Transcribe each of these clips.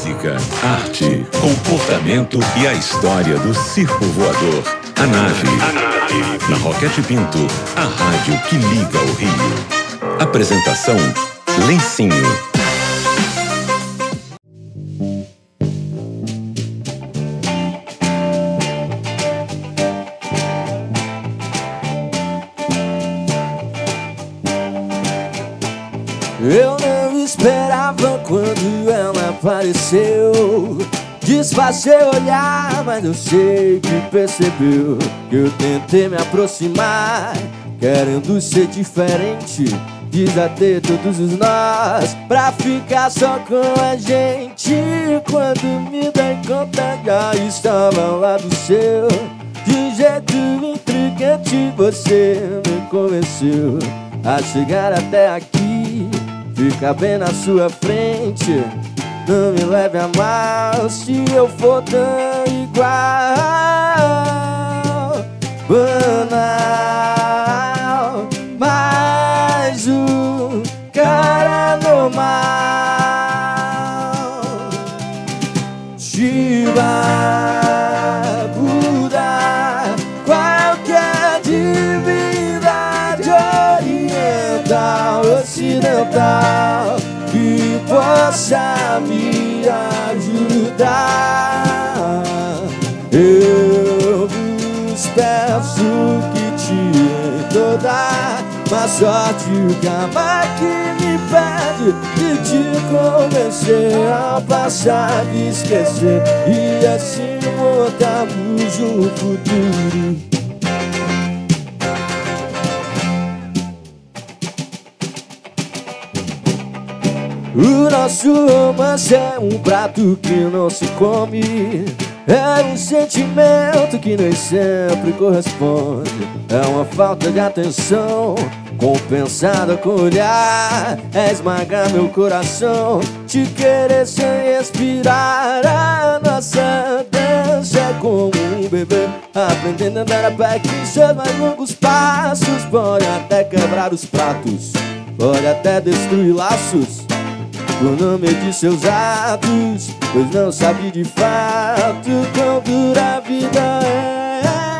música, arte, comportamento e a história do circo voador. A nave. Na Roquete Pinto, a rádio que liga o Rio. Apresentação, Lencinho. Eu não esperava quando ela apareceu. Disfarcei olhar, mas eu sei que percebeu que eu tentei me aproximar, querendo ser diferente, desater todos os nós pra ficar só com a gente. Quando me dei conta, já estava ao lado seu. De jeito intrigante você me convenceu a chegar até aqui, ficar bem na sua frente. Não me leve a mal se eu for tão igual, banal, mas o cara normal te vai mudar qualquer divindade oriental, ocidental, que possa me ajudar. Eu vos peço que tire toda má sorte, o karma que me pede de te convencer a passar e esquecer, e assim montamos um futuro. O nosso romance é um prato que não se come, é um sentimento que nem sempre corresponde, é uma falta de atenção compensada com olhar, é esmagar meu coração, te querer sem respirar. A nossa dança é como um bebê aprendendo a andar a pé, que seus mais longos passos pode até quebrar os pratos, pode até destruir laços por não medir seus atos, pois não sabe de fato quão dura a vida é.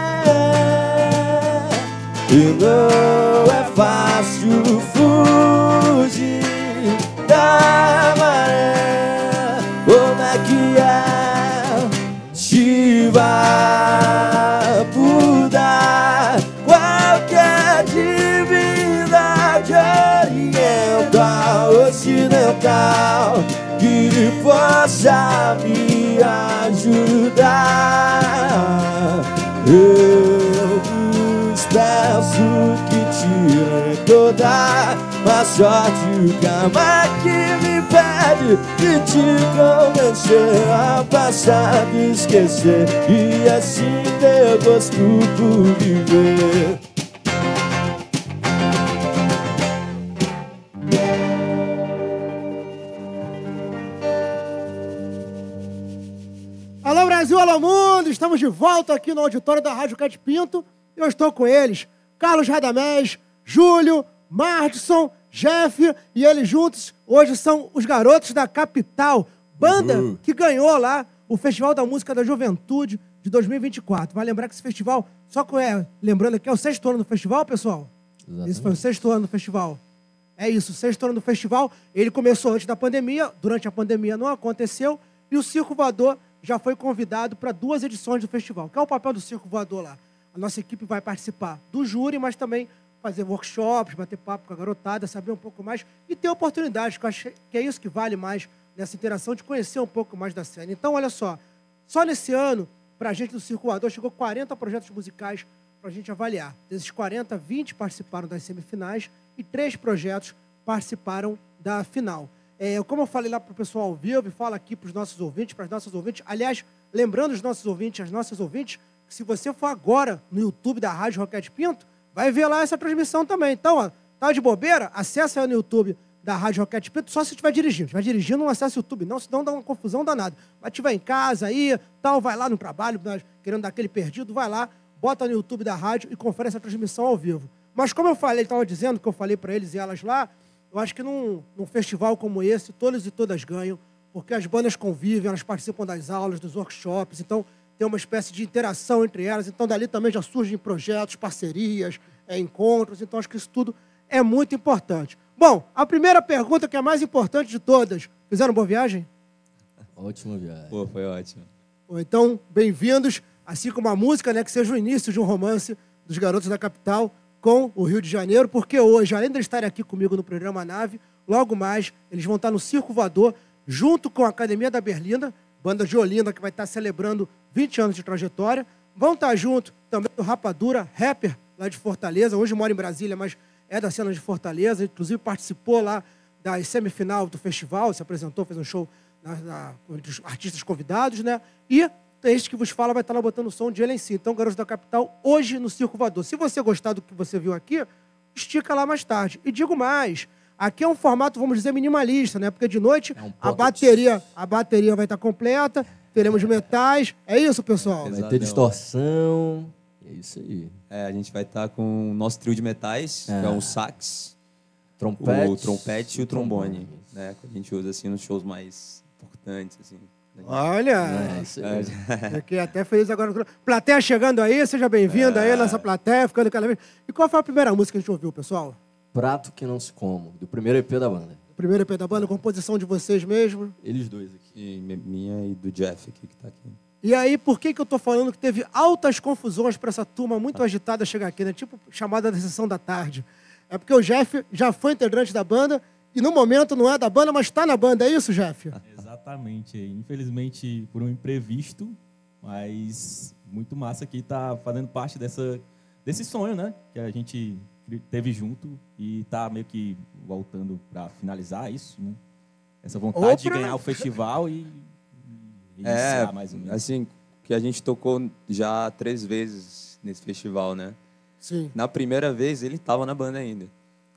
E não é fácil fugir da maré. Como é que é? Se vai mudar qualquer divindade oriental, ocidental, que possa me ajudar. Eu vos peço que tirem toda a sorte, o karma que me pede de te convencer a passar e esquecer, e assim ter gosto por viver. Alô Brasil, alô mundo, estamos de volta aqui no auditório da Rádio Roquete Pinto. Eu estou com eles, Carlos Radamés, Júlio, Mardson, Jeff, e eles juntos hoje são os Garotos da Capital, banda que ganhou lá o Festival da Música da Juventude de 2024. Vai lembrar que esse festival, lembrando que é o 6º ano do festival, pessoal? Exatamente. Esse foi o 6º ano do festival. É isso, o 6º ano do festival. Ele começou antes da pandemia, durante a pandemia não aconteceu, e o Circo Voador já foi convidado para 2 edições do festival. Qual é o papel do Circo Voador lá? A nossa equipe vai participar do júri, mas também fazer workshops, bater papo com a garotada, saber um pouco mais e ter oportunidades, que eu acho que é isso que vale mais nessa interação, de conhecer um pouco mais da cena. Então, olha só nesse ano, para a gente do Circo Voador, chegou 40 projetos musicais para a gente avaliar. Desses 40, 20 participaram das semifinais e 3 projetos participaram da final. Como eu falei lá para o pessoal ao vivo, e falo aqui para os nossos ouvintes, para as nossas ouvintes, aliás, lembrando os nossos ouvintes, as nossas ouvintes, que se você for agora no YouTube da Rádio Roquete Pinto, vai ver lá essa transmissão também. Então, ó, tá de bobeira? Acessa aí no YouTube da Rádio Roquete Pinto, só se estiver dirigindo. Se estiver dirigindo, não acessa o YouTube, não, senão dá uma confusão danada. Mas estiver em casa aí, tal, vai lá no trabalho, querendo dar aquele perdido, vai lá, bota no YouTube da rádio e confere essa transmissão ao vivo. Mas como eu falei, estava dizendo que eu falei para eles e elas lá, eu acho que num festival como esse, todos e todas ganham, porque as bandas convivem, elas participam das aulas, dos workshops, então tem uma espécie de interação entre elas, então dali também já surgem projetos, parcerias, encontros, então acho que isso tudo é muito importante. Bom, a primeira pergunta, que é a mais importante de todas, fizeram boa viagem? Ótima viagem. Pô, foi ótimo. Então, bem-vindos, assim como a música, né, que seja o início de um romance dos garotos da capital com o Rio de Janeiro, porque hoje, além de eles estarem aqui comigo no programa Nave, logo mais eles vão estar no Circo Voador, junto com a Academia da Berlinda, banda de Olinda, que vai estar celebrando 20 anos de trajetória. Vão estar junto também o Rapadura, rapper lá de Fortaleza, hoje mora em Brasília, mas é da cena de Fortaleza, inclusive participou lá da semifinal do festival, se apresentou, fez um show entre os artistas convidados, né? E este que vos fala vai estar lá botando o som de ele em si. Então, Garotos da Capital, hoje no Circo Voador. Se você gostar do que você viu aqui, estica lá mais tarde. E digo mais, aqui é um formato, vamos dizer, minimalista, né? Porque de noite a bateria vai estar completa, teremos metais. É isso, pessoal? Vai ter distorção. É isso aí. A gente vai estar com o nosso trio de metais, que é o sax, o trompete e o trombone, né? Que a gente usa assim nos shows mais importantes, assim. Olha, fiquei até feliz agora. Plateia chegando aí, seja bem-vindo aí nessa plateia, ficando cada vez. E qual foi a primeira música que a gente ouviu, pessoal? Prato que não se come, do primeiro EP da banda. O primeiro EP da banda, composição de vocês mesmo? Eles dois aqui. E minha e do Jeff aqui, que tá aqui. E aí, por que eu tô falando que teve altas confusões para essa turma muito agitada chegar aqui, né? Tipo chamada da sessão da tarde. É porque o Jeff já foi integrante da banda e no momento não é da banda, mas está na banda. É isso, Jeff? Exatamente. Infelizmente, por um imprevisto, mas muito massa aqui tá fazendo parte desse sonho, né? Que a gente teve junto e tá meio que voltando para finalizar isso, né? Essa vontade de ganhar o festival e iniciar mais ou menos. Assim, que a gente tocou já 3 vezes nesse festival, né? Sim. Na primeira vez, ele estava na banda ainda.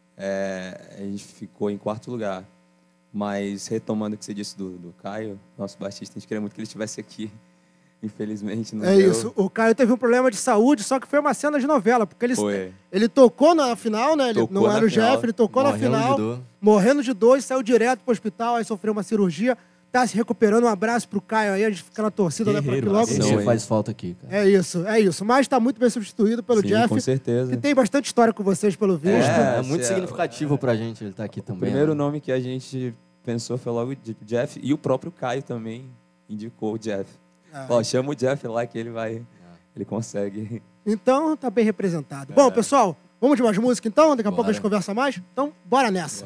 A gente ficou em 4º lugar. Mas, retomando o que você disse do Caio, nosso baixista, a gente queria muito que ele estivesse aqui. Infelizmente, não deu. Isso. O Caio teve um problema de saúde, só que foi uma cena de novela. Porque ele tocou na final, né? Ele não era o Jeff, ele tocou na final. Morrendo de dor, saiu direto pro hospital, aí sofreu uma cirurgia. Tá se recuperando. Um abraço pro Caio aí, a gente fica na torcida, né? Pra que logo... Você faz falta aqui, cara. É isso. Mas tá muito bem substituído pelo Jeff. Com certeza. Que tem bastante história com vocês, pelo visto. É muito significativo pra gente ele tá aqui também. O primeiro nome que a gente pensou foi logo o Jeff, e o próprio Caio também indicou o Jeff. Chama o Jeff lá que ele vai... Ele consegue. Então, tá bem representado. Bom, pessoal, vamos de mais música então? Daqui a pouco a gente conversa mais. Então, bora nessa.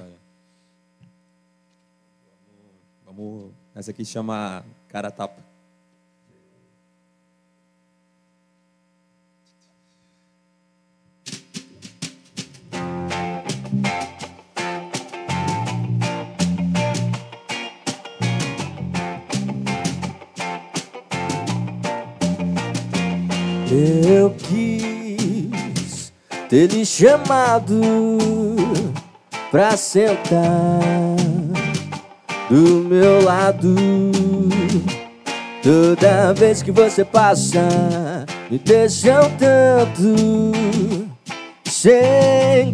Vamos... Essa aqui chama Cara Tapa. Eu quis ter lhe chamado pra sentar do meu lado. Toda vez que você passa, me deixam tanto sem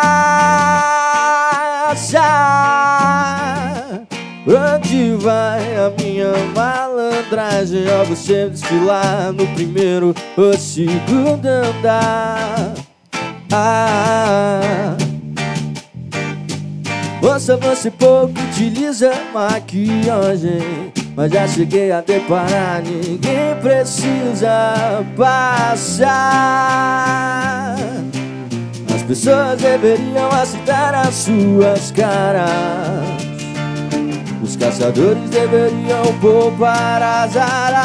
graça. Onde vai a minha malandragem ao você desfilar no primeiro ou segundo andar? Moça, você pouco utiliza maquiagem, mas já cheguei a deparar, ninguém precisa passar. As pessoas deveriam aceitar as suas caras. Os caçadores deveriam poupar as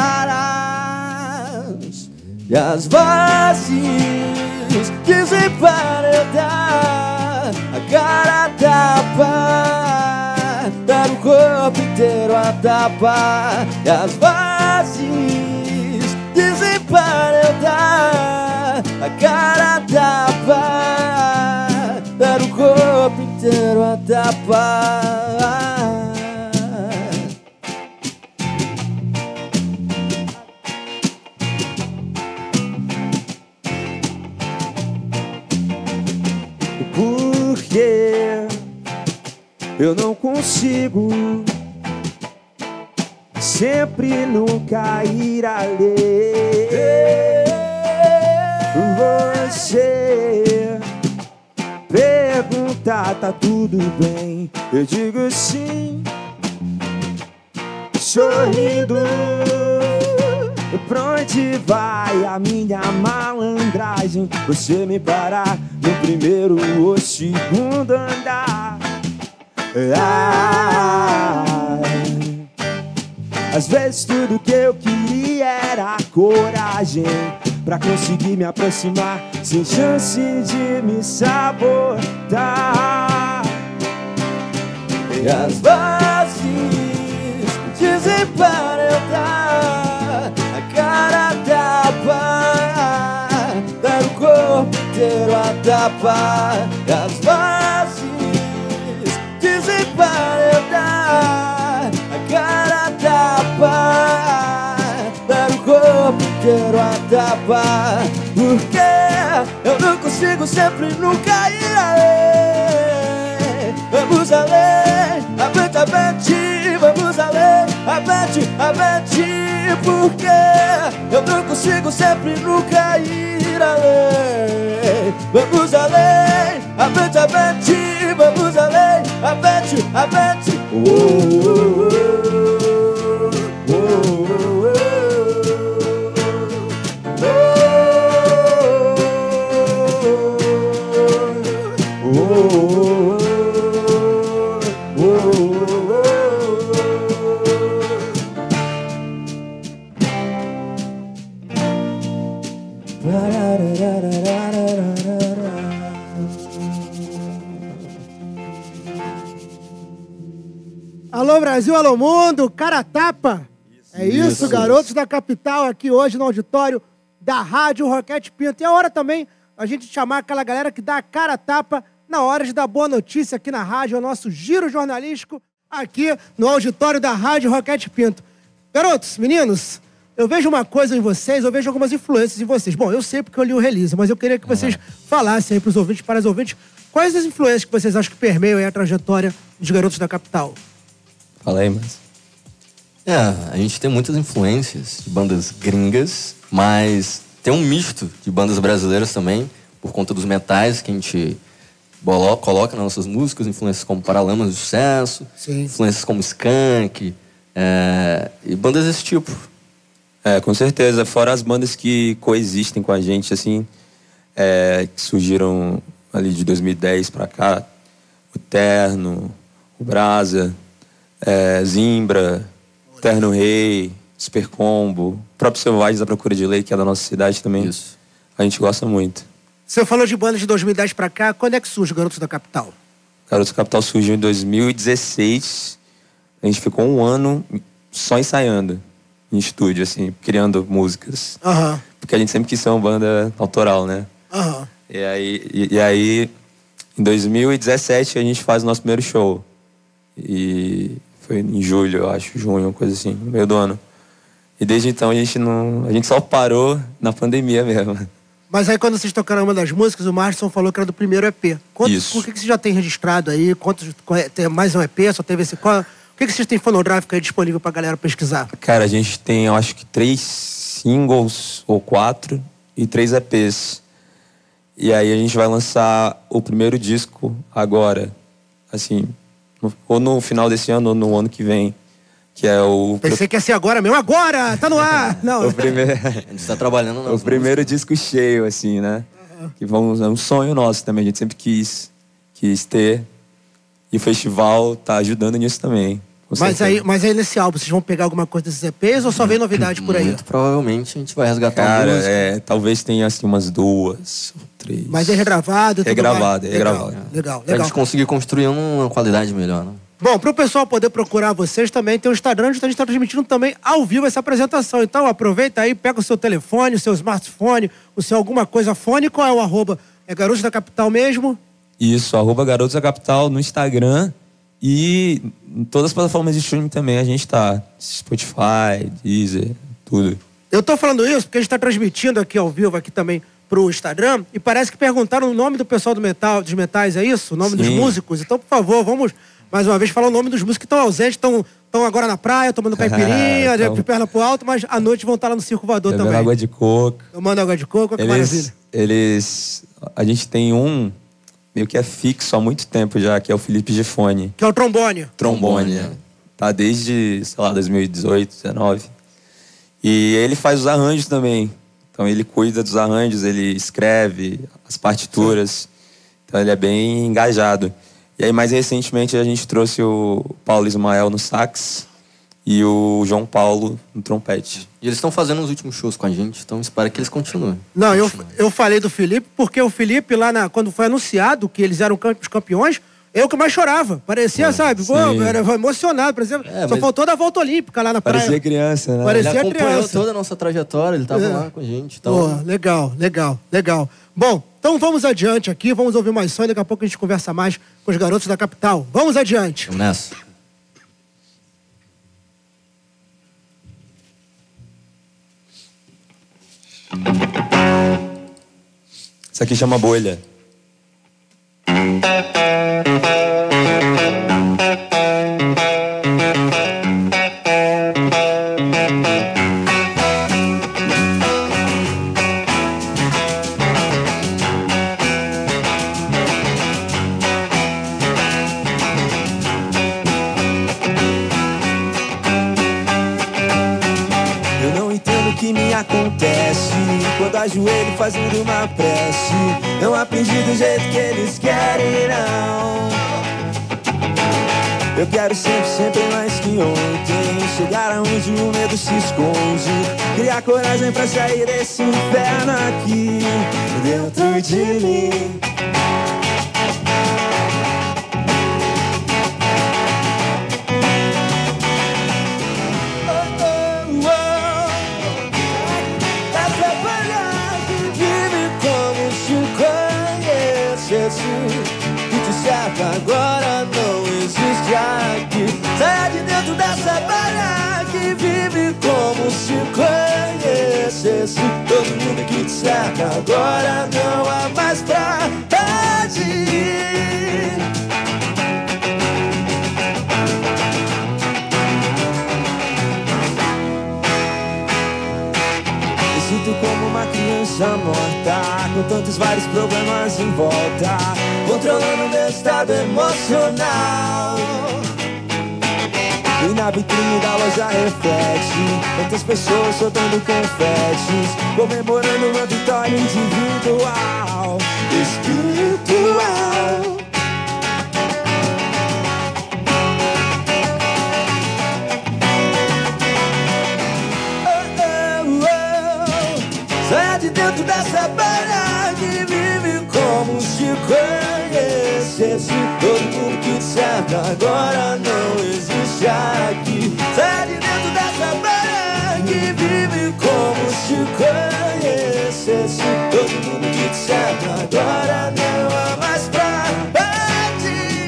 araras. E as vozes dizem para eu dar a cara tapa, dar o corpo inteiro a tapa. E as vozes dizem para eu dar a cara tapa, dar o corpo inteiro a tapa. Porque eu não consigo sempre nunca irá ler. Você pergunta, tá tudo bem? Eu digo sim, sorrindo. Pra onde vai a minha malandragem? Você me parar no primeiro ou segundo andar. Às vezes tudo que eu queria era coragem pra conseguir me aproximar sem chance de me sabotar. E as vozes dizem para eu dar a cara a tapa, dar o corpo inteiro a tapa. E as vozes dizem para eu dar a cara a tapa, dar o corpo inteiro a tapa. Porque eu não consigo sempre nunca ir além. Vamos além, avante, vamos além, avante, porque eu não consigo sempre nunca ir além. Vamos além, avante, vamos além, avante. Alô Brasil, alô mundo, cara tapa. É isso, garotos da capital aqui hoje no auditório da Rádio Roquete Pinto. E é hora também a gente chamar aquela galera que dá a cara tapa na hora de dar boa notícia aqui na rádio, é o nosso giro jornalístico aqui no auditório da Rádio Roquete Pinto. Garotos, meninos, eu vejo uma coisa em vocês, eu vejo algumas influências em vocês. Bom, eu sei porque eu li o release, mas eu queria que vocês falassem aí para os ouvintes, para as ouvintes, quais as influências que vocês acham que permeiam aí a trajetória dos garotos da capital? Fala aí, mas... A gente tem muitas influências de bandas gringas, mas tem um misto de bandas brasileiras também, por conta dos metais que a gente coloca nas nossas músicas, influências como Paralamas do Sucesso, Sim. influências como Skank, e bandas desse tipo. Com certeza. Fora as bandas que coexistem com a gente, assim, que surgiram ali de 2010 pra cá, o Terno, o Brasa, Zimbra, Terno Rei, Super Combo, o próprio Selvagens da Procura de Lei, que é da nossa cidade também. Isso. A gente gosta muito. Você falou de bandas de 2010 pra cá, quando é que surge o Garotos da Capital? Garotos da Capital surgiu em 2016. A gente ficou um ano só ensaiando em estúdio, assim, criando músicas. Aham. Porque a gente sempre quis ser uma banda autoral, né? Aham. E aí, em 2017, a gente faz o nosso primeiro show. E foi em julho, eu acho, junho, uma coisa assim, no meio do ano. E desde então a gente só parou na pandemia mesmo. Mas aí quando vocês tocaram uma das músicas, o Márcio falou que era do primeiro EP. Isso. Por que você já tem registrado aí? Tem mais um EP? Só teve esse... O que vocês têm fonográfico aí disponível pra galera pesquisar? Cara, a gente tem, eu acho que 3 singles ou 4 e 3 EPs. E aí a gente vai lançar o primeiro disco agora, assim, ou no final desse ano ou no ano que vem, que é o... Pensei que ia ser agora mesmo. Agora! Tá no ar! Não. o primeiro... A gente tá trabalhando nas o primeiro disco cheio, assim, né? Que é um sonho nosso também, a gente sempre quis ter. E o festival tá ajudando nisso também. Mas aí nesse álbum, vocês vão pegar alguma coisa desses EPs ou só vem novidade por aí? Muito provavelmente a gente vai resgatar Cara, uma música. talvez tenha assim umas 2 ou 3. Mas é regravado e tudo Regravado, mais? é regravado. Legal. Pra gente conseguir construir uma qualidade melhor, né? Bom, pro pessoal poder procurar vocês também, tem o Instagram, onde a gente tá transmitindo também ao vivo essa apresentação. Então aproveita aí, pega o seu telefone, o seu smartphone, o seu alguma coisa fone. Qual é o arroba? É Garotos da Capital mesmo? Isso, @Garotos da Capital no Instagram e em todas as plataformas de streaming também a gente tá. Spotify, Deezer, tudo. Eu tô falando isso porque a gente tá transmitindo aqui ao vivo, aqui também pro Instagram, e parece que perguntaram o nome do pessoal dos metais, é isso? O nome dos músicos. Então, por favor, mais uma vez, falar o nome dos músicos que estão ausentes, estão agora na praia, tomando caipirinha, de perna pro alto, mas à noite vão estar lá no Circo Voador também. Água de coco. Tomando água de coco, que maravilha. A gente tem um meio que é fixo há muito tempo já, que é o Felipe Gifone. Que é o trombone. Trombone. Tá desde, sei lá, 2018, 2019. E ele faz os arranjos também. Então ele cuida dos arranjos, ele escreve as partituras. Então ele é bem engajado. E aí mais recentemente a gente trouxe o Paulo Ismael no sax e o João Paulo no trompete. E eles estão fazendo os últimos shows com a gente, então espero que eles continuem. Não, eu falei do Felipe porque o Felipe lá quando foi anunciado que eles eram os campeões, eu que mais chorava. Parecia, sabe? Pô, era emocionado, por exemplo. Só faltou dar a volta olímpica lá na praia. Parecia criança, né? Parecia ele acompanhou criança. toda a nossa trajetória, ele estava lá com a gente. Então... Pô, legal. Bom, então vamos adiante aqui, vamos ouvir mais som e daqui a pouco a gente conversa mais com os garotos da capital. Vamos adiante. Vamos nessa. Isso aqui chama bolha. Acontece quando ajoelho fazendo uma prece. Não aprendi do jeito que eles querem, não. Eu quero sempre mais que ontem. Chegar aonde o medo se esconde. Criar coragem pra sair desse inferno aqui dentro de mim. Que te cerca agora não existe aqui. Saia de dentro dessa barra que vive como se conhecesse. Todo mundo que te cerca agora não há mais pra onde ir. Me sinto como uma criança morta, com tantos vários problemas em volta, controlando meu estado emocional. E na vitrine da loja reflete tantas pessoas soltando confetes, comemorando uma vitória individual, espiritual. Saia de dentro dessa barra que vive como se conhecesse. Todo mundo que te cerca agora não existe aqui. Saia de dentro dessa barra que vive como se conhecesse. Todo mundo que te cerca agora não há mais pra partir.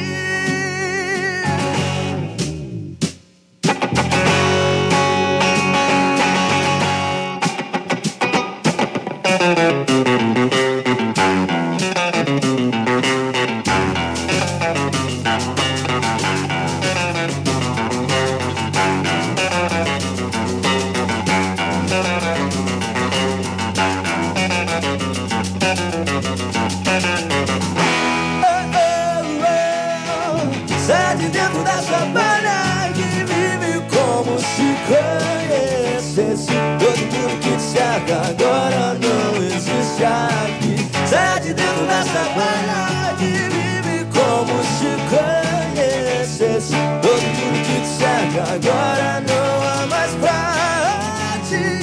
Sai de dentro dessa barra que vive como se conhecesse. Todo mundo que te cerca agora não existe aqui. Sai de dentro dessa barra que vive como se conhecesse. Todo mundo que te cerca agora não há mais pra ti.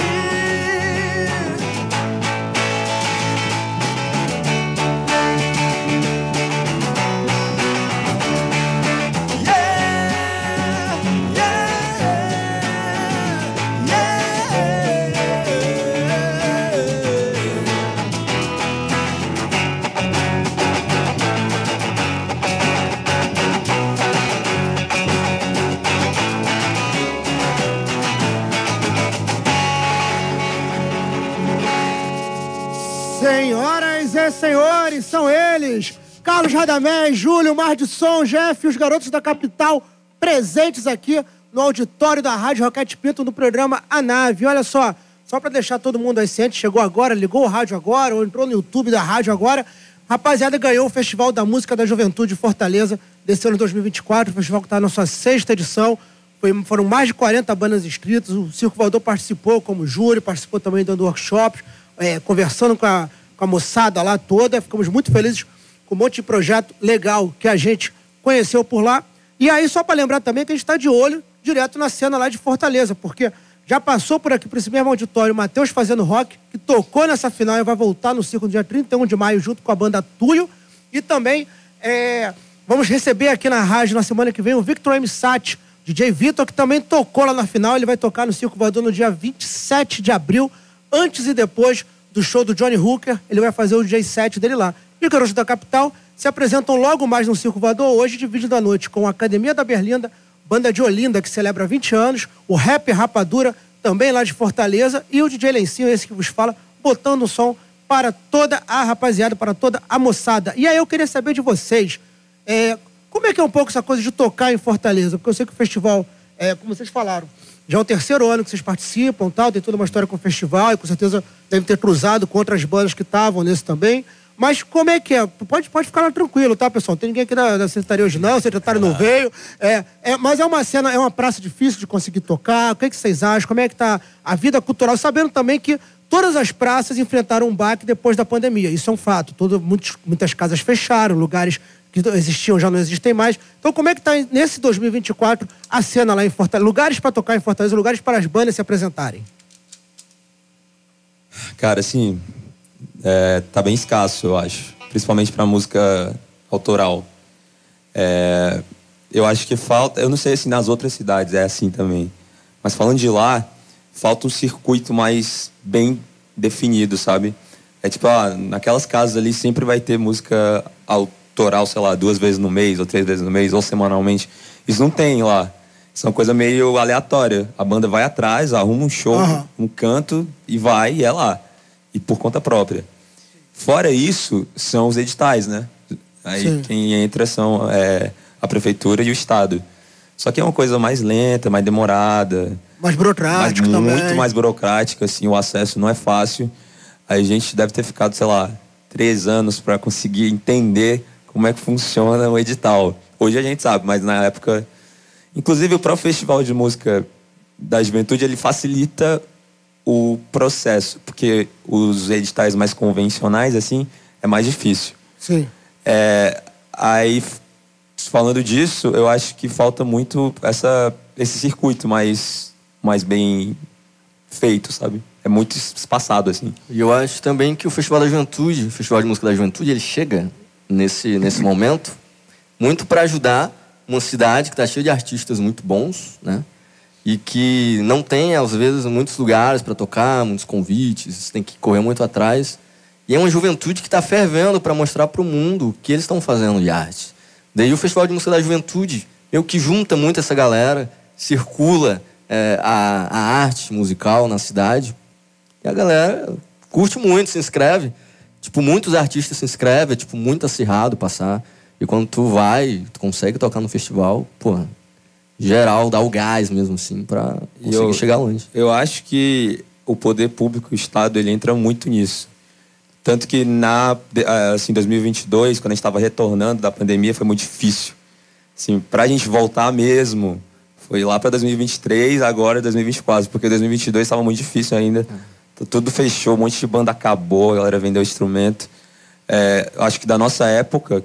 Senhoras e senhores, são eles, Carlos Radamés, Júlio, Mar de Som, Jeff e os garotos da capital presentes aqui no auditório da Rádio Roquete Pinto no programa A Nave. Olha só para deixar todo mundo aí ciente, chegou agora, ligou o rádio agora ou entrou no YouTube da rádio agora, rapaziada, ganhou o Festival da Música da Juventude de Fortaleza desse ano de 2024, o festival que está na sua 6ª edição. Foram mais de 40 bandas inscritas, o Circo Voador participou como júri, participou também dando workshops, conversando com a moçada lá toda. Ficamos muito felizes com um monte de projeto legal que a gente conheceu por lá. E aí, só para lembrar também que a gente está de olho direto na cena lá de Fortaleza, porque já passou por aqui, por esse mesmo auditório, o Matheus Fazendo Rock, que tocou nessa final e vai voltar no Circo no dia 31 de maio, junto com a banda Tuyo. E também vamos receber aqui na rádio, na semana que vem, o Victor M. Sati, DJ Vitor, que também tocou lá na final. Ele vai tocar no Circo Voador no dia 27 de abril, antes e depois do show do Johnny Hooker. Ele vai fazer o DJ set dele lá. E os garotos da capital se apresentam logo mais no Circo Voador, hoje, dividindo a noite com a Academia da Berlinda, banda de Olinda, que celebra 20 anos, o Rap Rapadura, também lá de Fortaleza, e o DJ Lencinho, esse que vos fala, botando o som para toda a rapaziada, para toda a moçada. E aí eu queria saber de vocês, como é que é um pouco essa coisa de tocar em Fortaleza? Porque eu sei que o festival, como vocês falaram, já é o 3º ano que vocês participam, tal, tem toda uma história com o festival, e com certeza devem ter cruzado com outras bandas que estavam nesse também. Mas como é que é? Pode ficar lá tranquilo, tá, pessoal? Não tem ninguém aqui da secretaria hoje não, o secretário não veio. Mas é uma cena, é uma praça difícil de conseguir tocar. O que vocês acham? Como é que tá a vida cultural? Sabendo também que todas as praças enfrentaram um baque depois da pandemia. Isso é um fato. Muitas casas fecharam, lugares que existiam já não existem mais. Então, como é que tá nesse 2024 a cena lá em Fortaleza? Lugares para tocar em Fortaleza, lugares para as bandas se apresentarem. Cara, assim, tá bem escasso, eu acho. Principalmente pra música autoral. Eu acho que falta... Eu não sei se nas outras cidades é assim também. Mas falando de lá, falta um circuito mais bem definido, sabe? Tipo, naquelas casas ali sempre vai ter música autoral, sei lá, 2 vezes no mês, ou 3 vezes no mês, ou semanalmente. Isso não tem lá. Isso é uma coisa meio aleatória. A banda vai atrás, arruma um show, um canto, e vai, e é lá. E por conta própria. Fora isso, são os editais, né? Aí Sim. Quem entra são a prefeitura e o estado. Só que é uma coisa mais lenta, mais demorada. Mais burocrática também. Muito mais burocrática, assim, o acesso não é fácil. Aí a gente deve ter ficado, sei lá, 3 anos para conseguir entender como é que funciona o edital. Hoje a gente sabe, mas na época... Inclusive o próprio Festival de Música da Juventude, ele facilita o processo, porque os editais mais convencionais, assim, é mais difícil. Sim. Aí, falando disso, eu acho que falta muito esse circuito mais bem feito, sabe? É muito espaçado, assim. E eu acho também que o Festival da Juventude, o Festival de Música da Juventude, ele chega nesse momento muito para ajudar uma cidade que está cheia de artistas muito bons, né? E que não tem, às vezes, muitos lugares para tocar, muitos convites, tem que correr muito atrás. E é uma juventude que está fervendo para mostrar para o mundo o que eles estão fazendo de arte. Daí o Festival de Música da Juventude, meio que junta muito essa galera, circula a arte musical na cidade. E a galera curte muito, se inscreve. Tipo, muitos artistas se inscrevem, é tipo, muito acirrado passar. E quando tu vai, tu consegue tocar no festival, pô, geral, dá o gás mesmo, assim, pra conseguir chegar longe. Eu acho que o poder público, o Estado, ele entra muito nisso. Tanto que assim, 2022, quando a gente estava retornando da pandemia, foi muito difícil. Assim, pra gente voltar mesmo, foi lá para 2023, agora 2024, porque 2022 estava muito difícil ainda. Tudo fechou, um monte de banda acabou, a galera vendeu instrumento. Acho que da nossa época,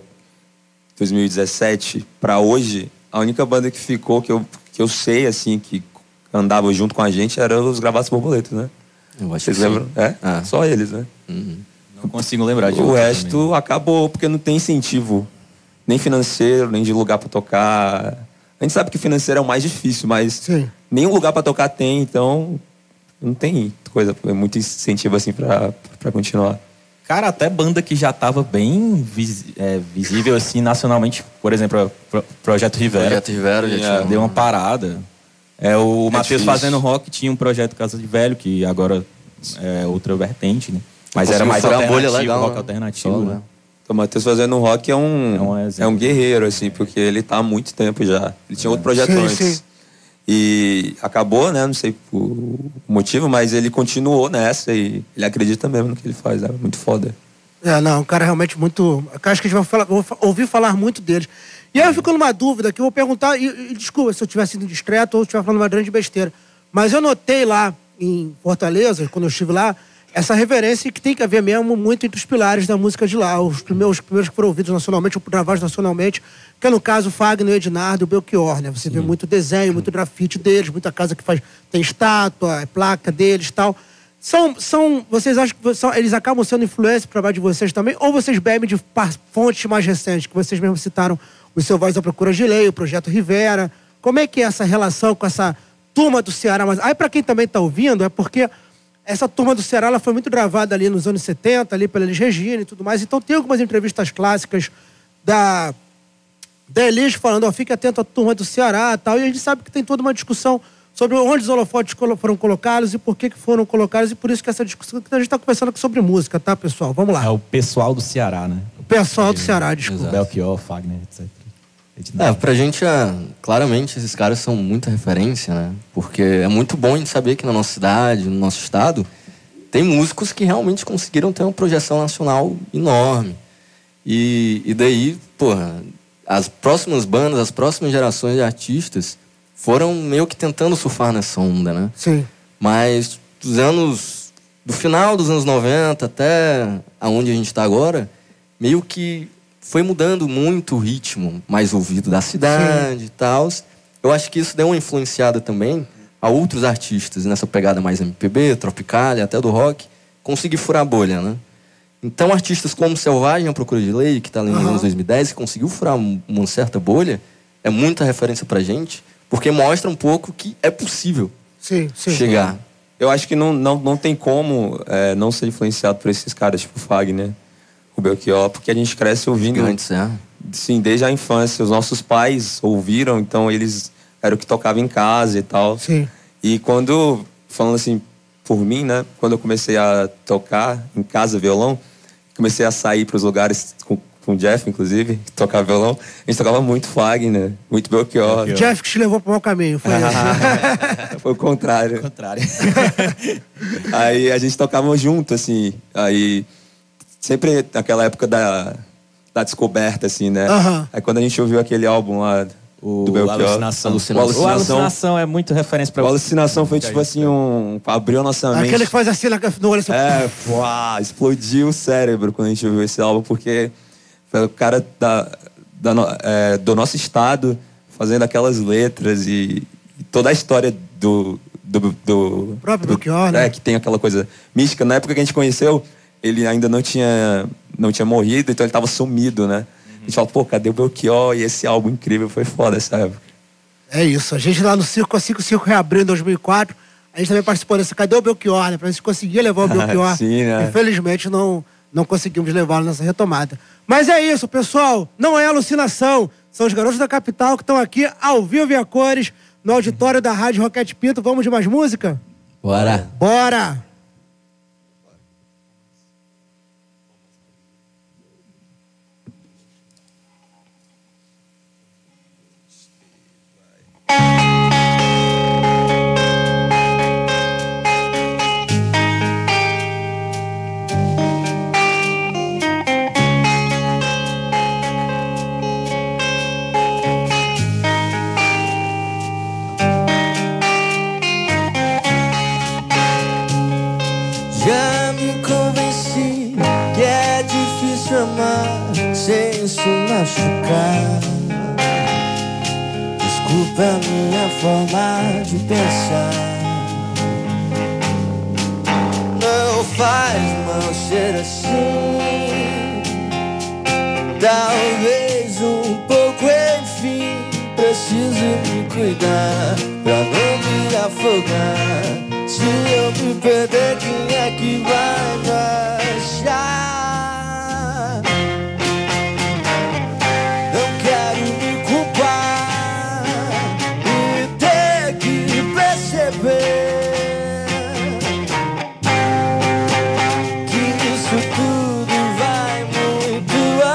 2017, para hoje, a única banda que ficou, que eu sei, assim, que andava junto com a gente, eram os Gravatas Borboletas, né? Eu acho Vocês que lembram? Só eles, né? Uhum. Não consigo lembrar de O resto também acabou, porque não tem incentivo, nem financeiro, nem de lugar para tocar. A gente sabe que financeiro é o mais difícil, mas Sim. nenhum lugar para tocar tem, então não tem coisa, muito incentivo assim para continuar. Cara, até banda que já estava bem visível assim nacionalmente, por exemplo, o Projeto Rivera. Projeto Rivera já deu uma parada. O Matheus Fazendo Rock tinha um projeto Casa de Velho, que agora é outra vertente, né? Mas era mais alternativo, legal, rock alternativo, né? O Matheus fazendo rock é um guerreiro, assim, porque ele tá há muito tempo já. Ele tinha outro projeto antes. Sim. E acabou, né? Não sei o motivo, mas ele continuou nessa e ele acredita mesmo no que ele faz. É muito foda. Um cara realmente muito... Acho que a gente vai ouvir falar muito dele. E aí eu fico numa dúvida que eu vou perguntar, e desculpa se eu estiver sendo discreto ou estiver falando uma grande besteira, mas eu notei lá em Fortaleza, quando eu estive lá, essa reverência que tem que haver mesmo muito entre os pilares da música de lá. Os primeiros que foram ouvidos nacionalmente, ou gravados nacionalmente, que é no caso Fagner, Ednardo e o Belchior, né? Você vê muito desenho, muito grafite deles, muita casa que tem estátua, placa deles e tal. Vocês acham que eles acabam sendo influência para o trabalho de vocês também? Ou vocês bebem de fontes mais recentes, que vocês mesmos citaram o Seu Voz à Procura de Lei, o Projeto Rivera? Como é que é essa relação com essa turma do Ceará? Mas aí, para quem também está ouvindo, é porque essa turma do Ceará ela foi muito gravada ali nos anos 70, ali pela Elis Regina e tudo mais. Então tem algumas entrevistas clássicas da Elis falando, fique atento à turma do Ceará e tal. E a gente sabe que tem toda uma discussão sobre onde os holofotes foram colocados e por que foram colocados. E por isso que essa discussão que a gente está conversando aqui sobre música, tá, pessoal? Vamos lá. É o pessoal do Ceará, né? O pessoal do Ceará, desculpa. Belchior, Fagner, etc. Pra gente, claramente, esses caras são muita referência, né? Porque é muito bom a gente saber que na nossa cidade, no nosso estado, tem músicos que realmente conseguiram ter uma projeção nacional enorme. E daí, as próximas bandas, as próximas gerações de artistas foram meio que tentando surfar nessa onda, né? Sim. Mas do final dos anos 90 até aonde a gente está agora, meio que foi mudando muito o ritmo mais ouvido da cidade e tal. Eu acho que isso deu uma influenciada também a outros artistas nessa pegada mais MPB, Tropicália, até do rock, conseguir furar a bolha, né? Então, artistas como Selvagem, A Procura de Lei, que está ali nos anos 2010, que conseguiu furar uma certa bolha, é muita referência pra gente, porque mostra um pouco que é possível chegar. Eu acho que não tem como não ser influenciado por esses caras, tipo Fagner, o Belchior, porque a gente cresce ouvindo. Sim, desde a infância. Os nossos pais ouviram, então eles eram o que tocavam em casa e tal. Sim. E quando, falando assim, por mim, né? Quando eu comecei a tocar em casa violão, comecei a sair para os lugares com o Jeff, inclusive, que tocava violão. A gente tocava muito Fagner, muito Belchior. Jeff que te levou para o mau caminho, foi assim. Foi o contrário. Aí a gente tocava junto, assim. Aí sempre naquela época da descoberta, assim, né? Aí quando a gente ouviu aquele álbum lá do Belchior, O Alucinação é muito referência pra... O Alucinação foi tipo assim, abriu a nossa mente. Aquele que faz assim no olho. Explodiu o cérebro quando a gente ouviu esse álbum, porque foi o cara do nosso estado fazendo aquelas letras e toda a história do próprio Belchior, né? Que tem aquela coisa mística. Na época que a gente conheceu, ele ainda não tinha morrido, então ele tava sumido, né? A gente fala, cadê o Belchior? E esse álbum incrível foi foda essa época. É isso. A gente lá no Circo, assim que o Circo reabriu em 2004, a gente também participou dessa. Cadê o Belchior, né? Pra gente conseguir levar o Belchior. Sim, né? Infelizmente não conseguimos levá-lo nessa retomada. Mas é isso, pessoal. Não é alucinação. São os garotos da capital que estão aqui ao vivo e a cores no auditório da Rádio Roquete Pinto. Vamos de mais música? Bora! Bora! Já me convenci que é difícil amar sem isso machucar. Desculpa a minha forma de pensar. Não faz mal ser assim. Talvez um pouco, enfim. Preciso me cuidar pra não me afogar. Se eu me perder, quem é que vai me achar? Não quero me culpar e ter que perceber que isso tudo vai muito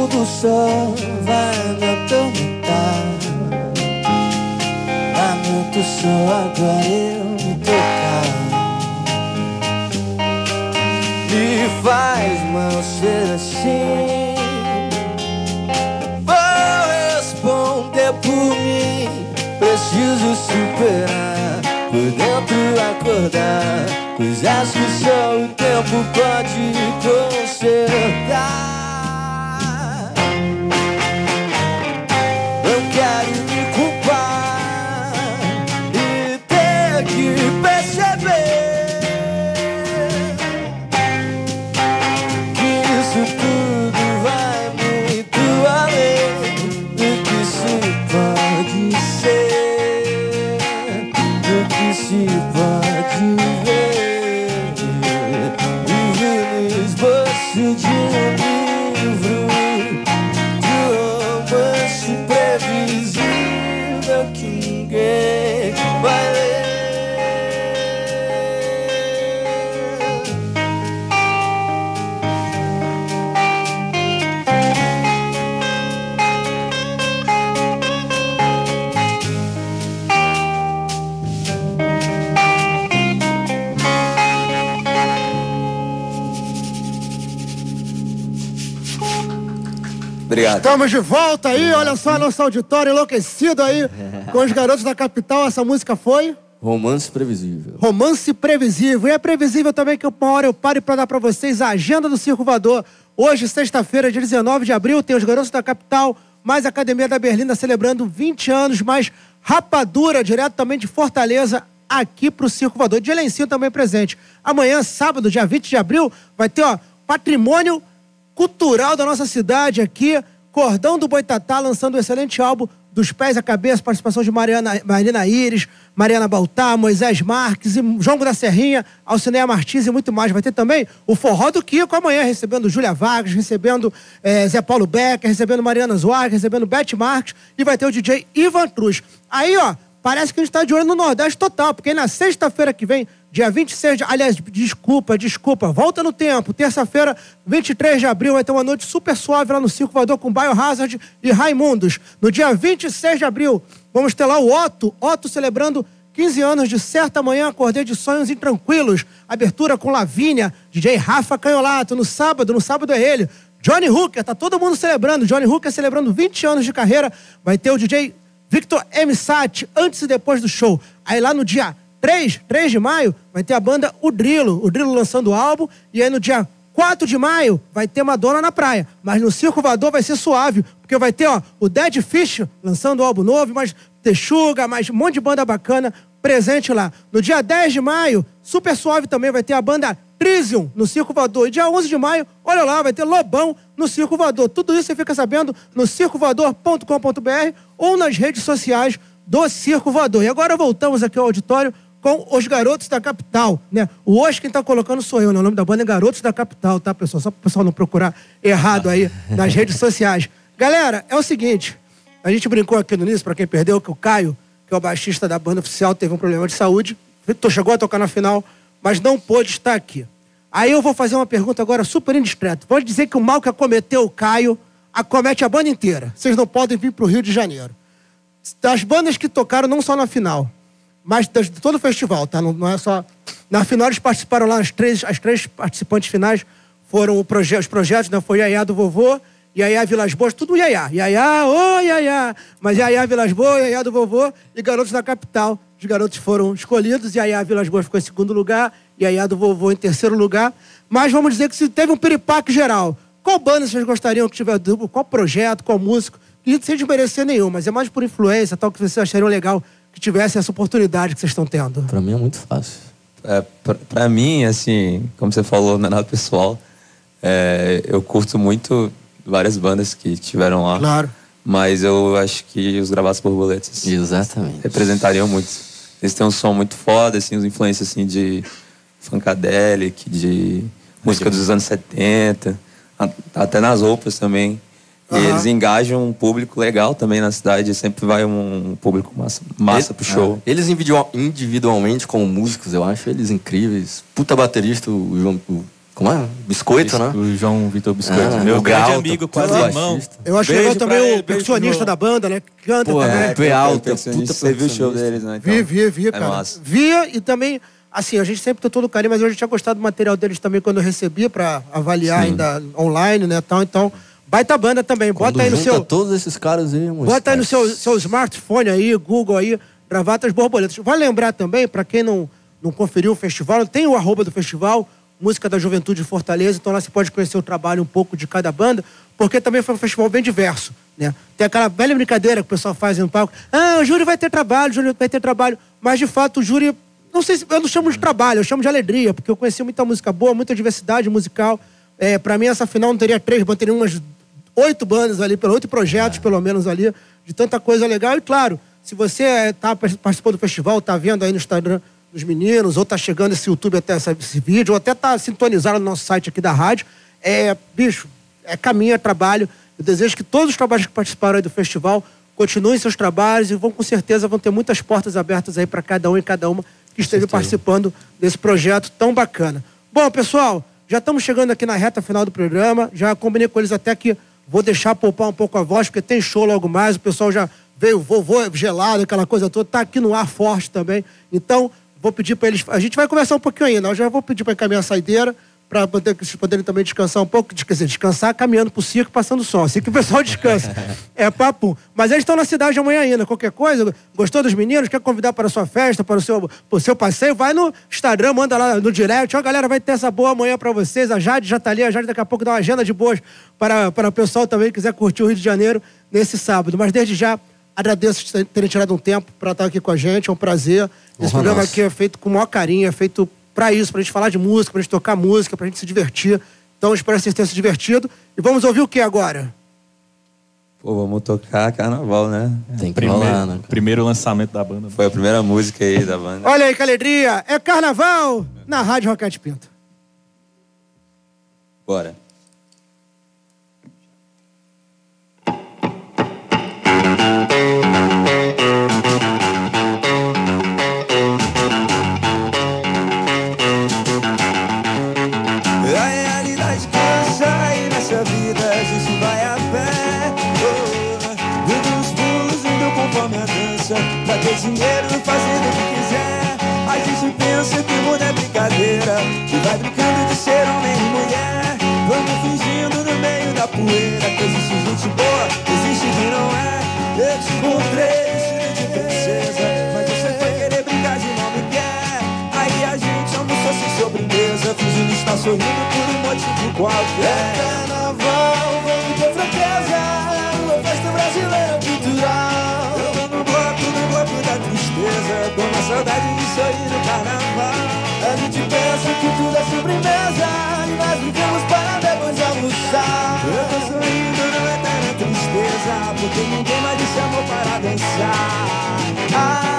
mundo só vai me atormentar. Lamento só agora eu me tocar. Me faz mal ser assim. Vou responder por mim. Preciso superar, por dentro acordar, pois acho que só o tempo pode consertar. Eu quero me culpar e ter que perceber que isso tudo vai muito além do que se pode ser, do que se pode ver. Viver no esboço de um livro, de um romance previsível que ninguém vai ler. Obrigado. Estamos de volta aí, olha só, nosso auditório enlouquecido aí com os garotos da capital. Essa música foi? Romance Previsível. Romance Previsível. E é previsível também que uma hora eu pare para dar para vocês a agenda do Circo Voador. Hoje, sexta-feira, dia 19 de abril, tem os garotos da capital, mais a Academia da Berlinda celebrando 20 anos, mais Rapadura, direto também de Fortaleza, aqui pro Circo Voador. De Lencinho também presente. Amanhã, sábado, dia 20 de abril, vai ter, ó, patrimônio cultural da nossa cidade aqui, Cordão do Boitatá lançando um excelente álbum Dos Pés à Cabeça, participação de Marina Iris, Mariana Baltar, Moisés Marques, Jongo da Serrinha, Alcineia Martins e muito mais. Vai ter também o Forró do Kiko amanhã, recebendo Júlia Vargas, recebendo Zé Paulo Becker, recebendo Mariana Zoar, recebendo Beth Marques, e vai ter o DJ Ivan Cruz. Aí, ó, parece que a gente tá de olho no Nordeste total, porque na sexta-feira que vem, dia 26 de... Aliás, desculpa, volta no tempo. Terça-feira, 23 de abril, vai ter uma noite super suave lá no Circo Voador com Biohazard e Raimundos. No dia 26 de abril, vamos ter lá o Otto celebrando 15 anos de Certa Manhã, Acordei de Sonhos Intranquilos. Abertura com Lavínia, DJ Rafa Canholato. No sábado é ele. Johnny Hooker, tá todo mundo celebrando. Johnny Hooker celebrando 20 anos de carreira. Vai ter o DJ Victor M. Sati, antes e depois do show. Aí lá no dia 3 de maio, vai ter a banda O Drilo lançando o álbum, e aí no dia 4 de maio vai ter Madonna na praia, mas no Circo Voador vai ser suave, porque vai ter, ó, o Dead Fish lançando o álbum novo, mais Texuga, mais um monte de banda bacana presente lá. No dia 10 de maio, super suave também, vai ter a banda Trizium no Circo Voador, e dia 11 de maio, olha lá, vai ter Lobão no Circo Voador. Tudo isso você fica sabendo no circovoador.com.br ou nas redes sociais do Circo Voador. E agora voltamos aqui ao auditório com os Garotos da Capital, né? Hoje quem tá colocando sou eu, né? O nome da banda é Garotos da Capital, tá, pessoal? Só para o pessoal não procurar errado aí nas redes sociais. Galera, é o seguinte, a gente brincou aqui no início, para quem perdeu, que o Caio, que é o baixista da banda oficial, teve um problema de saúde. Victor chegou a tocar na final, mas não pôde estar aqui. Aí eu vou fazer uma pergunta agora super indiscreta. Pode dizer que o mal que acometeu o Caio acomete a banda inteira. Vocês não podem vir pro Rio de Janeiro. Das bandas que tocaram, não só na final, mas de todo o festival, tá? Não é só... Na final eles participaram lá, as três participantes finais foram os projetos, né? Foi Yaya do Vovô, Yaya Vilas Boas, tudo Yaya. Yaya, ô Yaya! Mas Yaya Vilas Boas, Yaya do Vovô e Garotos da Capital. Os garotos foram escolhidos, Yaya Vilas Boas ficou em segundo lugar, Yaya do Vovô em terceiro lugar. Mas vamos dizer que se teve um piripaque geral. Qual banda vocês gostariam que tivesse? Qual projeto, qual músico? E sem desmerecer nenhum, mas é mais por influência, tal, que vocês achariam legal que tivesse essa oportunidade que vocês estão tendo. Pra mim é muito fácil. Pra mim, assim, como você falou, não é nada pessoal. Eu curto muito várias bandas que tiveram lá. Claro. Mas eu acho que os Gravatas Borboletas Exatamente. representariam muito. Eles têm um som muito foda, assim, as influências assim, de funkadelic, de música dos anos 70, até nas roupas também. E eles engajam um público legal também na cidade. Sempre vai um público massa pro show. Eles individualmente, como músicos, eu acho eles incríveis. Puta baterista, o Como é? Biscoito, né? O João Vitor Biscoito. Ah, meu o grande Galto, amigo, puta quase irmão. baixista. Eu acho Beijo legal pra também ele, o percussionista beijo, da banda, né? Que canta Pô, também. é, alto, Percussionista, puta você viu o show percussionista. deles, né? Então, Vi, cara. massa. Via e também, assim, a gente sempre tem todo o carinho, mas eu já tinha gostado do material deles também quando eu recebia pra avaliar ainda online, né? Então, baita banda também. Bota Quando aí no junta seu. todos esses caras aí, moço. Bota aí no seu smartphone aí, Google aí, Gravatas Borboletas. Vai lembrar também, pra quem não conferiu o festival, tem o @ do festival, Música da Juventude de Fortaleza, então lá você pode conhecer o trabalho um pouco de cada banda, porque também foi um festival bem diverso, né? Tem aquela velha brincadeira que o pessoal faz no palco, o júri vai ter trabalho, mas de fato o júri, não sei se, eu não chamo de trabalho, eu chamo de alegria, porque eu conheci muita música boa, muita diversidade musical. Pra mim essa final não teria 3 bandas, teria umas 8 bandas ali, 8 projetos pelo menos ali, de tanta coisa legal. E claro, se você participou do festival, tá vendo aí no Instagram dos meninos, ou tá chegando esse YouTube até esse vídeo, ou até tá sintonizado no nosso site aqui da rádio, bicho, caminho, é trabalho. Eu desejo que todos os trabalhos que participaram aí do festival continuem seus trabalhos e com certeza vão ter muitas portas abertas aí para cada um e cada uma que esteja participando desse projeto tão bacana. Bom, pessoal, já estamos chegando aqui na reta final do programa, já combinei com eles até que vou deixar poupar um pouco a voz, porque tem show logo mais, o pessoal já veio, vovô gelado, aquela coisa toda, tá aqui no ar forte também, então vou pedir para eles, a gente vai conversar um pouquinho ainda, eu já vou pedir para encaminhar a saideira, para vocês poderem também descansar um pouco, quer dizer, descansar caminhando pro circo, passando som, assim que o pessoal descansa. Papo. Mas eles estão na cidade amanhã ainda, qualquer coisa, gostou dos meninos, quer convidar para a sua festa, para o seu passeio, vai no Instagram, manda lá no direct, galera, vai ter essa boa amanhã para vocês, a Jade já tá ali, a Jade daqui a pouco dá uma agenda de boas para o pessoal também que quiser curtir o Rio de Janeiro nesse sábado. Mas desde já, agradeço terem tirado um tempo para estar aqui com a gente, é um prazer. Esse programa aqui é feito com o maior carinho, é feito pra isso, pra gente falar de música, pra gente tocar música, pra gente se divertir. Então, espero que vocês tenham se divertido. E vamos ouvir o que agora? Pô, vamos tocar Carnaval, né? Tem que rolar, né? Primeiro lançamento da banda. Foi a primeira música aí da banda. Olha aí que alegria! É Carnaval na Rádio Roquete Pinto. Bora. Pra ter dinheiro fazendo o que quiser. A gente pensa que o mundo é brincadeira, que vai brincando de ser homem e mulher. Vamos fingindo no meio da poeira que existe gente boa, existe quem não é. Eu te encontrei vestido de princesa, mas você foi querer brincar de não me quer. Aí a gente almoçou sem sobremesa, fingindo estar sorrindo por um motivo qualquer. Carnaval, vem ter franqueza, uma festa brasileira cultural. Da tristeza, com a saudade de sorrir no carnaval. A gente pensa que tudo é sobremesa e nós vivemos para depois almoçar. Eu tô sorrindo não é eterna tristeza, porque ninguém mais te chamou para dançar.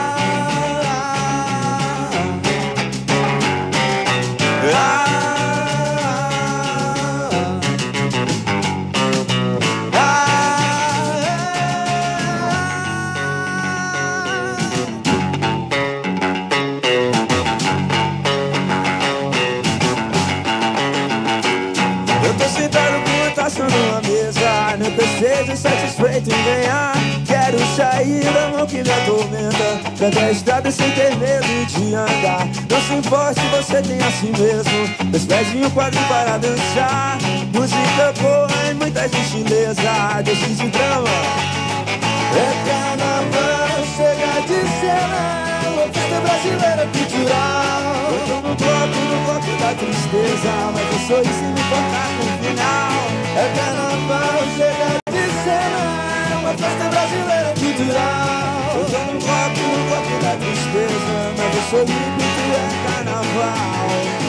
Não seja satisfeito em ganhar. Quero sair da mão que me atormenta, pra a estrada sem ter medo de andar. Não se importe, você tem assim mesmo, dois pés em um quadro para dançar. Música boa e muita gentileza, deixe de drama. É carnaval, chega de cena, uma festa brasileira cultural. Eu tô no bloco da tristeza, mas eu sou isso e me importar com o final. É carnaval, chega de cena, uma festa brasileira cultural. Eu tô no bloco da tristeza, mas eu sou livre e tu é carnaval.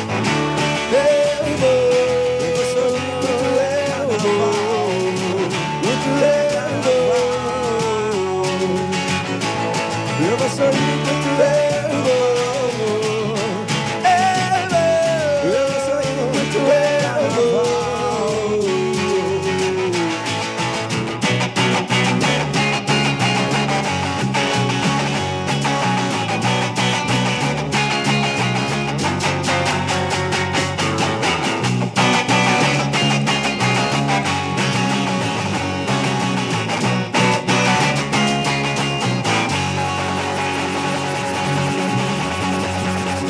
Eu sou livre e tu é carnaval. Tu é carnaval. Eu sou livre e tu é carnaval. Eu sou livre e tu é carnaval.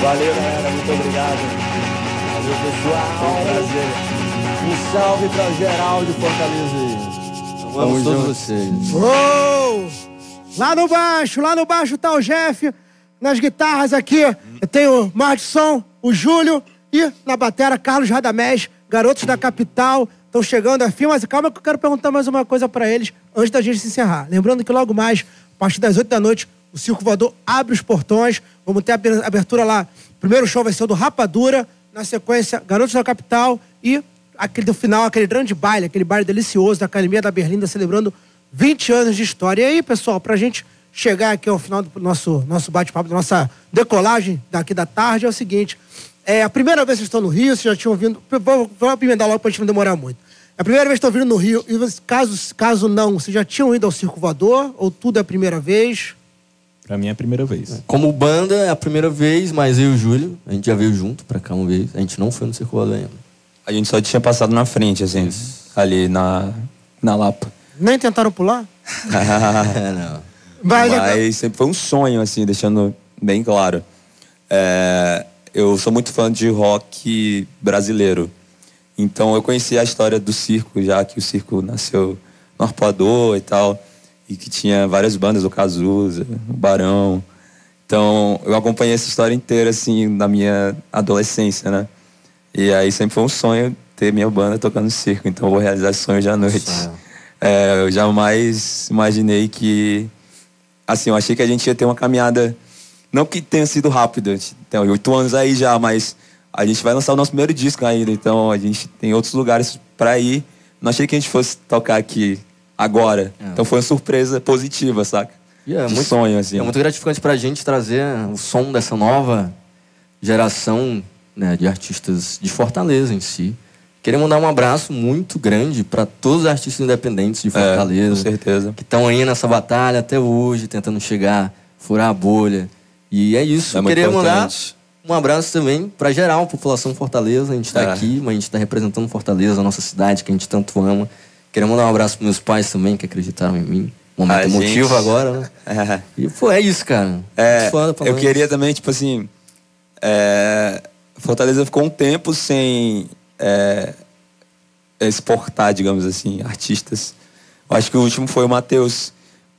Valeu, galera. Muito obrigado. Valeu, pessoal. Foi um prazer. Um salve pra geral de Fortaleza aí. Amamos todos vocês. Oh! Lá no baixo tá o Jeff. Nas guitarras aqui tem o Martson, o Júlio e na batera Carlos Radamés, garotos da capital. Estão chegando afim, mas calma que eu quero perguntar mais uma coisa pra eles antes da gente se encerrar. Lembrando que logo mais, a partir das 8 da noite, o Circo Voador abre os portões. Vamos ter a abertura lá. O primeiro show vai ser o do Rapadura. Na sequência, Garotos da Capital. E aquele do final, aquele grande baile, aquele baile delicioso da Academia da Berlinda, celebrando 20 anos de história. E aí, pessoal, pra gente chegar aqui ao final do nosso bate-papo, da nossa decolagem daqui da tarde, é o seguinte. É a primeira vez que vocês estão no Rio, vocês já tinham vindo... Vou apimendar logo pra gente não demorar muito. É a primeira vez que estão vindo no Rio. E caso não, vocês já tinham ido ao Circo Voador? Ou tudo é a primeira vez? Pra mim é a primeira vez. Como banda é a primeira vez, mas eu e o Júlio, a gente já veio junto pra cá uma vez. A gente não foi no Circo Voador ainda. A gente só tinha passado na frente, assim, ali na Lapa. Nem tentaram pular? Não. Mas sempre foi um sonho, assim, deixando bem claro. Eu sou muito fã de rock brasileiro. Então eu conheci a história do circo, já que o circo nasceu no Arpoador e tal. E que tinha várias bandas, o Cazuza, o Barão. Então eu acompanhei essa história inteira, assim, na minha adolescência, né? E aí sempre foi um sonho ter minha banda tocando no circo. Então eu vou realizar esse sonho hoje à noite. Eu jamais imaginei que... Assim, eu achei que a gente ia ter uma caminhada... Não que tenha sido rápida, a gente tem 8 anos aí já, mas a gente vai lançar o nosso primeiro disco ainda. Então a gente tem outros lugares pra ir. Não achei que a gente fosse tocar aqui agora. Então foi uma surpresa positiva, saca? Muito sonho, assim. É muito gratificante pra gente trazer o som dessa nova geração, né, de artistas de Fortaleza em si. Queria mandar um abraço muito grande para todos os artistas independentes de Fortaleza. Com certeza. Que estão aí nessa batalha até hoje, tentando chegar, furar a bolha. E é isso. Queria mandar um abraço também para geral, a população de Fortaleza. A gente está aqui, mas a gente está representando Fortaleza, a nossa cidade, que a gente tanto ama. Queria mandar um abraço para meus pais também, que acreditaram em mim. Momento emotivo agora, né? E, pô, é isso, cara. Eu queria também, tipo assim... Fortaleza ficou um tempo sem exportar, digamos assim, artistas. Eu acho que o último foi o Matheus.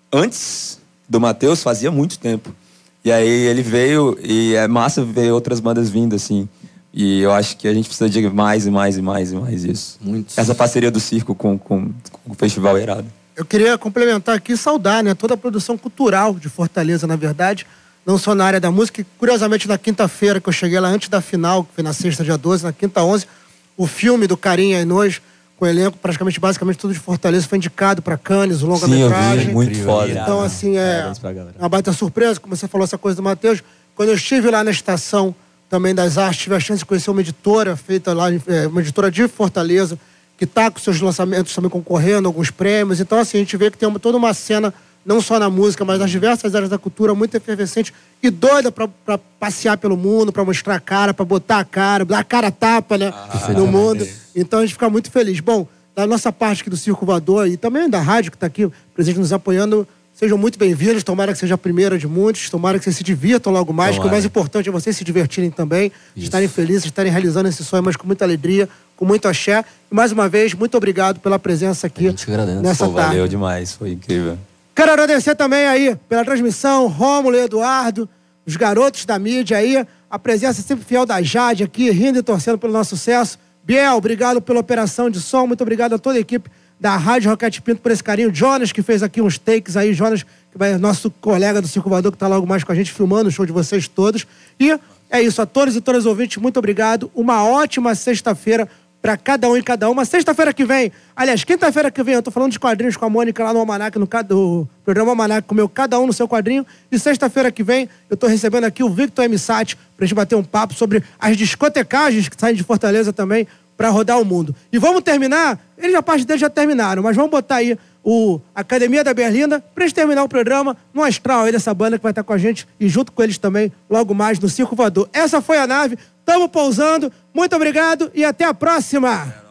Antes do Matheus, fazia muito tempo. E aí ele veio, e é massa ver outras bandas vindo, assim. E eu acho que a gente precisa de mais e mais e mais e mais isso. Muito. Essa parceria do circo com o Festival Irado. Eu queria complementar aqui e saudar, né, toda a produção cultural de Fortaleza, na verdade, não só na área da música. Curiosamente, na quinta-feira, que eu cheguei lá antes da final, que foi na sexta, dia 12, na quinta, 11, o filme do Carinha e Nós, com o elenco basicamente tudo de Fortaleza, foi indicado para Cannes, o longa-metragem. Muito foda. Então, assim, uma baita surpresa, como você falou, essa coisa do Matheus. Quando eu estive lá na Estação também das Artes, tive a chance de conhecer uma editora feita lá, uma editora de Fortaleza, que está com seus lançamentos também concorrendo, alguns prêmios. Então, assim, a gente vê que tem toda uma cena, não só na música, mas nas diversas áreas da cultura, muito efervescente e doida para passear pelo mundo, para mostrar a cara, para botar a cara, dar a cara a tapa, né, no mundo. Então, a gente fica muito feliz. Bom, da nossa parte aqui do Circo Voador e também da rádio que está aqui presente nos apoiando, sejam muito bem-vindos. Tomara que seja a primeira de muitos. Tomara que vocês se divirtam logo mais. Tomara. Que o mais importante é vocês se divertirem também, estarem felizes, estarem realizando esse sonho, mas com muita alegria, com muito axé. E mais uma vez, muito obrigado pela presença aqui nessa tarde. Valeu demais, foi incrível. Quero agradecer também aí pela transmissão, Rômulo e Eduardo, os garotos da mídia aí, a presença sempre fiel da Jade aqui, rindo e torcendo pelo nosso sucesso. Biel, obrigado pela operação de som, muito obrigado a toda a equipe da Rádio Roquete Pinto por esse carinho. Jonas, que fez aqui uns takes aí, Jonas, que vai nosso colega do Circo Voador, que está logo mais com a gente, filmando o show de vocês todos. E é isso, a todos e todas os ouvintes, muito obrigado. Uma ótima sexta-feira para cada um e cada uma. Sexta-feira que vem, aliás, quinta-feira que vem, eu tô falando de quadrinhos com a Mônica lá no Almanac, do programa Almanac, comeu cada um no seu quadrinho. E sexta-feira que vem, eu tô recebendo aqui o Victor M. Sati pra gente bater um papo sobre as discotecagens que saem de Fortaleza também para rodar o mundo. E vamos terminar, a parte deles já terminaram, mas vamos botar aí o Academia da Berlinda pra gente terminar o programa no astral aí dessa banda que vai estar com a gente e junto com eles também, logo mais no Circo Voador. Essa foi a nave, estamos pousando, muito obrigado e até a próxima!